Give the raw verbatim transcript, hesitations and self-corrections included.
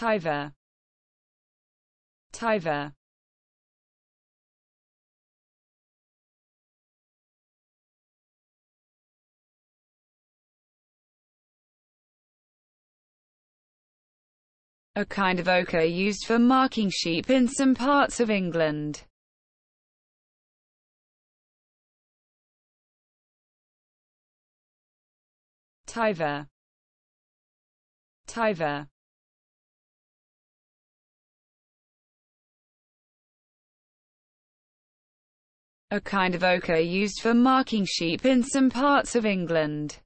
Tiver, Tiver. A kind of ochre used for marking sheep in some parts of England. Tiver, Tiver. A kind of ochre used for marking sheep in some parts of England.